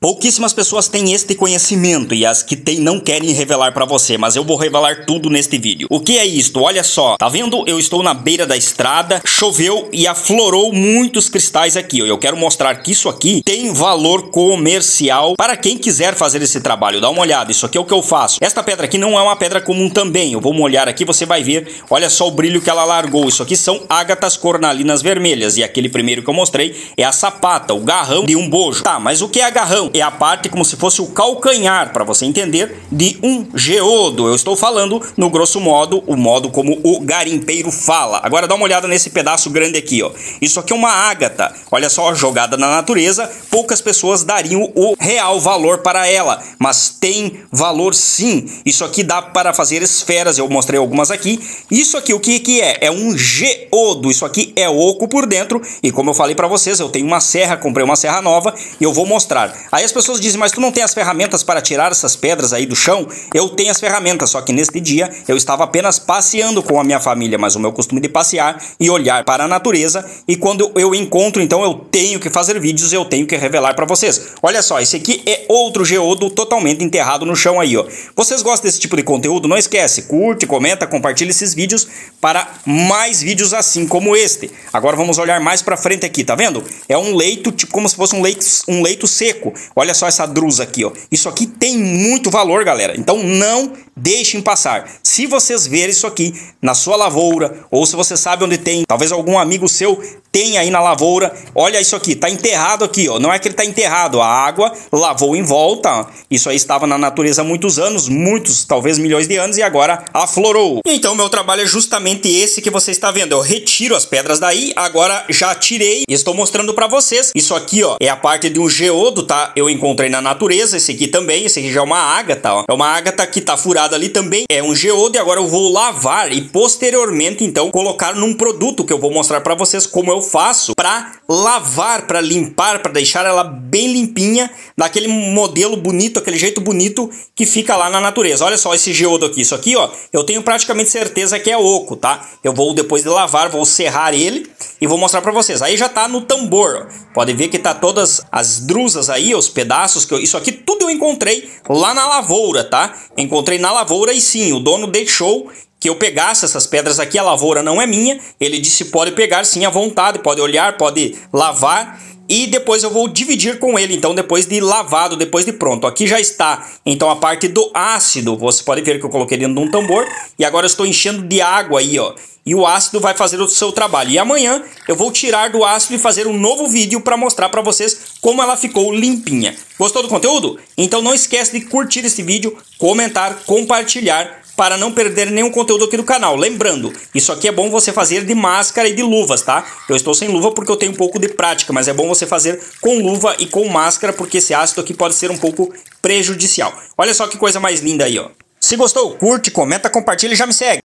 Pouquíssimas pessoas têm este conhecimento e as que têm não querem revelar pra você, mas eu vou revelar tudo neste vídeo. O que é isto? Olha só, tá vendo? Eu estou na beira da estrada, choveu e aflorou muitos cristais aqui. Eu quero mostrar que isso aqui tem valor comercial para quem quiser fazer esse trabalho. Dá uma olhada, isso aqui é o que eu faço. Esta pedra aqui não é uma pedra comum também. Eu vou molhar aqui, você vai ver. Olha só o brilho que ela largou. Isso aqui são ágatas cornalinas vermelhas. E aquele primeiro que eu mostrei é a sapata, o garrão de um bojo. Tá, mas o que é garrão? É a parte como se fosse o calcanhar, para você entender, de um geodo. Eu estou falando no grosso modo, o modo como o garimpeiro fala. Agora dá uma olhada nesse pedaço grande aqui, ó. Isso aqui é uma ágata. Olha só, jogada na natureza, poucas pessoas dariam o real valor para ela, mas tem valor sim. Isso aqui dá para fazer esferas, eu mostrei algumas aqui. Isso aqui, o que é? É um geodo. Isso aqui é oco por dentro e como eu falei para vocês, eu tenho uma serra, comprei uma serra nova e eu vou mostrar. Aí as pessoas dizem, mas tu não tem as ferramentas para tirar essas pedras aí do chão? Eu tenho as ferramentas, só que neste dia eu estava apenas passeando com a minha família, mas o meu costume de passear e olhar para a natureza, e quando eu encontro, então eu tenho que fazer vídeos, eu tenho que revelar para vocês. Olha só, esse aqui é outro geodo totalmente enterrado no chão aí, ó. Vocês gostam desse tipo de conteúdo? Não esquece, curte, comenta, compartilha esses vídeos para mais vídeos assim como este. Agora vamos olhar mais para frente aqui, tá vendo? É um leito, tipo como se fosse um leito seco. Olha só essa drusa aqui, ó. Isso aqui tem muito valor, galera. Então não deixem passar. Se vocês verem isso aqui na sua lavoura, ou se você sabe onde tem, talvez algum amigo seu tem aí na lavoura, olha isso aqui, tá enterrado aqui, ó. Não é que ele tá enterrado, a água lavou em volta, ó. Isso aí estava na natureza há muitos anos, muitos, talvez milhões de anos, e agora aflorou. Então meu trabalho é justamente esse que você está vendo. Eu retiro as pedras daí, agora já tirei e estou mostrando para vocês. Isso aqui, ó, é a parte de um geodo, tá? Eu encontrei na natureza, esse aqui também, esse aqui já é uma ágata, ó. É uma ágata que tá furada ali também, é um geodo, e agora eu vou lavar e posteriormente, então, colocar num produto que eu vou mostrar para vocês como eu faço para lavar, para limpar, para deixar ela bem limpinha, daquele modelo bonito, aquele jeito bonito que fica lá na natureza. Olha só esse geodo aqui, isso aqui, ó, eu tenho praticamente certeza que é oco, tá? Eu vou, depois de lavar, vou serrar ele e vou mostrar para vocês. Aí já tá no tambor, ó. Pode ver que tá todas as drusas aí, os pedaços, isso aqui tudo eu encontrei lá na lavoura, tá? Encontrei na lavoura e sim, o dono deixou que eu pegasse essas pedras aqui, a lavoura não é minha, ele disse pode pegar sim à vontade, pode olhar, pode lavar e depois eu vou dividir com ele, então depois de lavado, depois de pronto. Aqui já está então a parte do ácido, você pode ver que eu coloquei dentro de um tambor e agora eu estou enchendo de água aí, ó. E o ácido vai fazer o seu trabalho. E amanhã eu vou tirar do ácido e fazer um novo vídeo para mostrar para vocês como ela ficou limpinha. Gostou do conteúdo? Então não esquece de curtir esse vídeo, comentar, compartilhar para não perder nenhum conteúdo aqui do canal. Lembrando, isso aqui é bom você fazer de máscara e de luvas, tá? Eu estou sem luva porque eu tenho um pouco de prática, mas é bom você fazer com luva e com máscara porque esse ácido aqui pode ser um pouco prejudicial. Olha só que coisa mais linda aí, ó. Se gostou, curte, comenta, compartilha e já me segue.